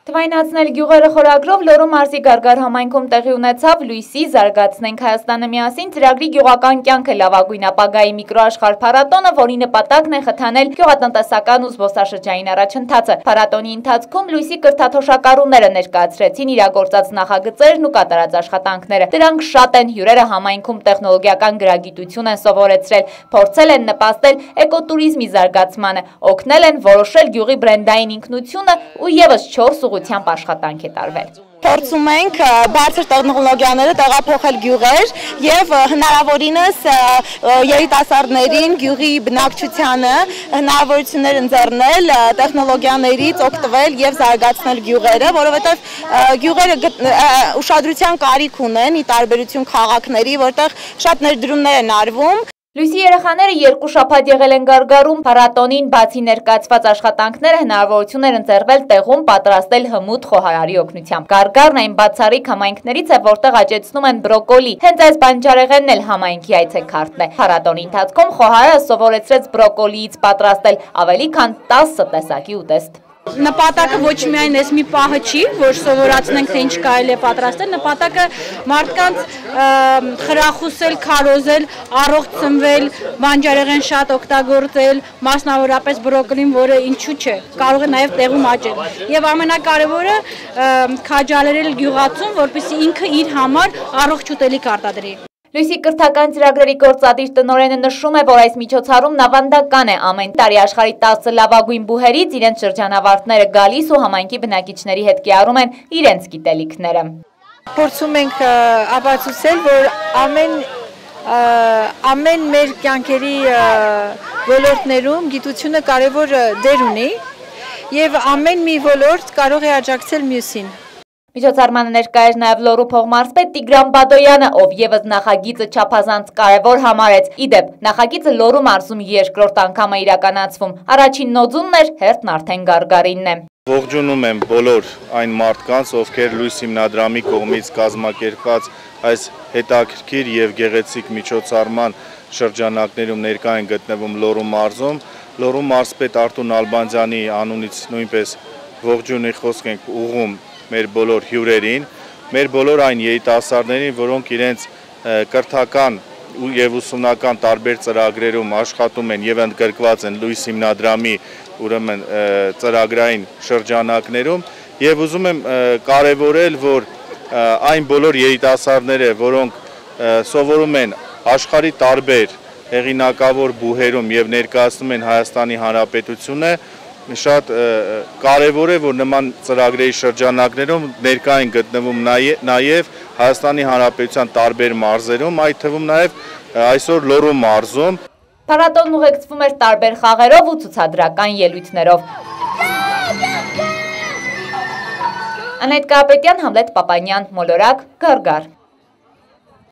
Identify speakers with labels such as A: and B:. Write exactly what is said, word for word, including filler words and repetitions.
A: Թվայնացնել գյուղերը խորագրով Լոռու մարզի Գարգար համայնքում տեղի ունեցավ Լույսի «Զարգացնենք Հայաստանը միասին» ծրագրի գյուղական կյանքը լավագույն ապագայի միկրոաշխարհ փառատոնը, որի նպատակն է խթանել գյուղատնտեսական ու զբոսաշրջային առաջընթացը։ Փառատոնի ընթացքում Լույսի կրթաթոշակառուները ներկայացրեցին իրագործած նախագծերն ու կատարած աշխատանքները։ Դրանք շատ են, հյուրերը համայնքում տեխնոլոգիական գրագիտություն են սովորեցրել, փորձել են նպաստել էկոտուրիզմի զարգացմանը, օգնել են որոշել գյուղի բրենդային ինքնությունը ու ևս չորս ուղղությամբ աշխատանք է տարվել։
B: Փորձում ենք բարձր տեխնոլոգիաները տեղափոխել գյուղեր եւ հնարավորինս երիտասարդներին գյուղի բնակչությանը հնարավորություններ ընձեռնել տեխնոլոգիաներից օգտվել եւ զարգացնել գյուղերը, որովհետեւ գյուղերը ուշադրության կարիք ունեն՝ ի տարբերություն քաղաքների, որտեղ շատ ներդրումներ են արվում։
A: Լույսի երեխաները երկու շաբաթ եղել են Գարգարում, փառատոնին բացի ներկայացված աշխատանքները հնարավորություն էր ընձեռվել տեղում պատրաստել հմուտ խոհարարի օգնությամբ։ Գարգարն այն բացառիկ համայնքներից է, որտեղ աճեցնում են բրոկոլի։ Հենց այս բանջարեղենն էլ համայնքի այցեքարտն է։ Փառատոնի ընթացքում խոհարարը սովորեցրեց բրոկոլիից պատրաստել ավելի քան տասը տեսակի ուտեստ։
C: Նպատակը ոչ միայն այս մի պահը չի, որ սովորացնենք, թե ինչ կարելի է պատրաստել, նպատակը մարդկանց խրախուսել, քարոզել, առողջ ծնվել, բանջարեղեն շատ օգտագործել, մասնավորապես բրոկոլին, որը ինչու՞ չէ, կարող է նաև տեղում աճել։ Եվ ամենակարևորը քաջալերել գյուղացուն, որպեսզի ինքը իր համար առողջ ուտելիք արտադրի։
A: Լույսի կրթական ծրագրերի գործադիր տնօրենը նշում է, որ այս միջոցառումն ավանդական է, ամեն տարի աշխարհի տասը լավագույն բուհերից իրենց շրջանավարտները գալիս ու համայնքի բնակիչների հետ կիարում են իրենց գիտելիքները։
D: Փորձում ենք ապացուցել, որ ամեն ամեն մեր կյանքերի ոլորտներում գիտությունը կարևոր դեր ունի եւ ամեն մի ոլորտ կարող է աջակցել մյուսին։
A: Միջոցառմանը ներկա էր նաև Լոռու փոխմարզպետ Տիգրան Բադոյանը, ով ևս նախագիծը չափազանց կարևոր համարեց։ Իդեպ, նախագիծը Լոռու մարզում երկրորդ անգամ է իրականացվում։ Առաջին նոձունն էր, հերթն արդեն Գարգարինն է։
E: Ողջունում եմ բոլոր այն մարդկանց, ովքեր Լույս հիմնադրամի կողմից կազմակերպված այս հետաքրքիր եւ գեղեցիկ միջոցառման շրջանակներում ներկա են գտնվում Լոռու մարզում։ Լոռու մարզպետ Արտուն Ալբանդյանի անունից նույնպես ողջունի խոսք ենք ուղղում մեր բոլոր հյուրերին, մեր բոլոր այն երիտասարդներին, որոնք իրենց կրթական եւ ուսումնական տարբեր ծրագրերում աշխատում են եւ ընդգրկված են Լույս հիմնադրամի ուրեմն ծրագրային շրջանակներում, եւ ուզում եմ կարեւորել, որ այն բոլոր երիտասարդները, որոնք սովորում են աշխարհի տարբեր հեղինակավոր բուհերում եւ ներկայացնում են Հայաստանի Հանրապետությունը, շատ կարևոր է, որ նման ծրագրերի շրջանակներում ներկա են գտնվում նաև Հայաստանի Հանրապետության տարբեր մարզերում, այդ թվում նաև այսօր Լոռու մարզում։
A: Փառատոնն ուղեկցվում էր տարբեր խաղերով ու ցուցադրական ելույթներով։ Անետ Կարապետյան, Համլետ Պապանյան, Մոլորակ, Գարգար։